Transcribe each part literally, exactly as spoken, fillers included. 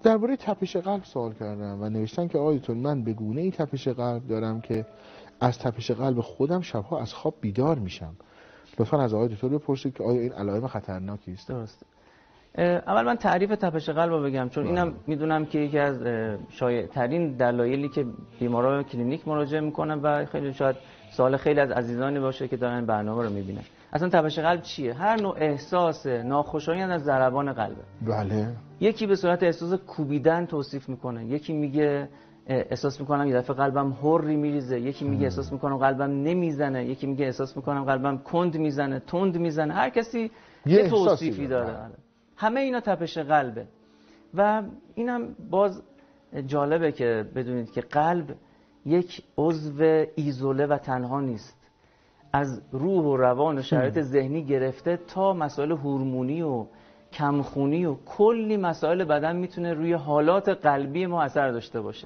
درباره تپش قلب سوال کردم و نوشتن که آقای دکتر من به گونه ای تپش قلب دارم که از تپش قلب خودم شبها از خواب بیدار میشم. لطفا از آقای دکتر بپرسید که آیا این علائم خطرناکی است؟ درسته. اول من تعریف تپش قلب رو بگم، چون اینم میدونم که یکی از شایع ترین دلایلی که بیمارا به کلینیک مراجعه میکنن و خیلی شاید سوال خیلی از عزیزانی باشه که دارن برنامه رو میبینن. اصلا تپش قلب چیه؟ هر نوع احساس ناخوشایند از ضربان قلبه. بله. یکی به صورت احساس کوبیدن توصیف میکنه، یکی میگه احساس میکنم یه دفعه قلبم هوری میریزه، یکی میگه احساس میکنم قلبم نمیزنه، یکی میگه احساس میکنم قلبم کند میزنه، تند میزنه. هر کسی یه توصیفی داره. همه اینا تپش قلبه. و اینم باز جالبه که بدونید که قلب یک عضو ایزوله و تنها نیست. از روح و روان و شرایط ذهنی گرفته تا مسائل هورمونی و کمخونی و کلی مسائل بدن میتونه روی حالات قلبی ما اثر داشته باشه.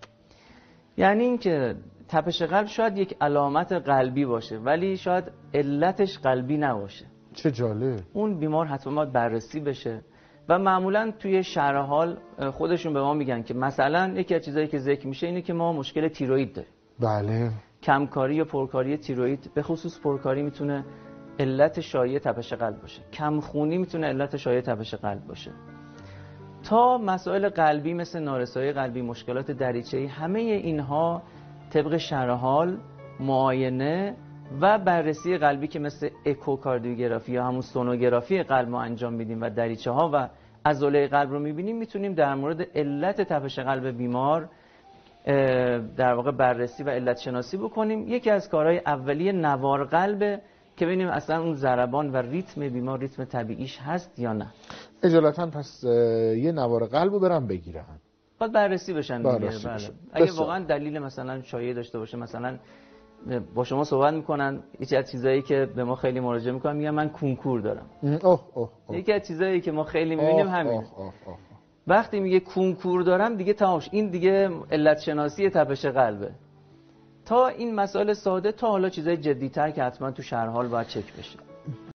یعنی اینکه تپش قلب شاید یک علامت قلبی باشه ولی شاید علتش قلبی نباشه. چه جالب. اون بیمار حتما باید بررسی بشه و معمولا توی شرح حال خودشون به ما میگن که مثلا یکی از چیزایی که ذکر میشه اینه که ما مشکل تیروئید داریم. بله. کمکاری یا پرکاری تیروئید، به خصوص پرکاری میتونه علت شایع تپش قلب باشه. کمخونی میتونه علت شایع تپش قلب باشه. تا مسائل قلبی مثل نارسایی قلبی، مشکلات دریچه‌ای، همه اینها طبق شرح حال، معاینه و بررسی قلبی که مثل اکوکاردیوگرافی یا همون سونوگرافی قلب ما انجام میدیم و دریچه ها و عضله قلب رو میبینیم، میتونیم در مورد علت تپش قلب بیمار در واقع بررسی و علت شناسی بکنیم. یکی از کارهای اولیه نوار قلبه که ببینیم اصلا اون ضربان و ریتم بیمار ریتم طبیعیش هست یا نه. اجالتا پس یه نوار قلب رو برم بگیرم، باید بررسی بشن دیگه. بررسی بله. بشن. اگه واقعا دلیل مثلا شایع داشته باشه، مثلا با شما صحبت میکنن، یکی از چیزایی که به ما خیلی مراجعه میکنن میگن من کنکور دارم. اوه اوه اوه. یکی از چیزایی که ما خیلی میبینیم همینه. اوه اوه اوه. وقتی میگه کنکور دارم دیگه تمامش، این دیگه علت شناسی تپش قلبه. تا این مسائل ساده تا حالا چیزای جدی‌تر که حتما تو شرح حال باید چک بشه.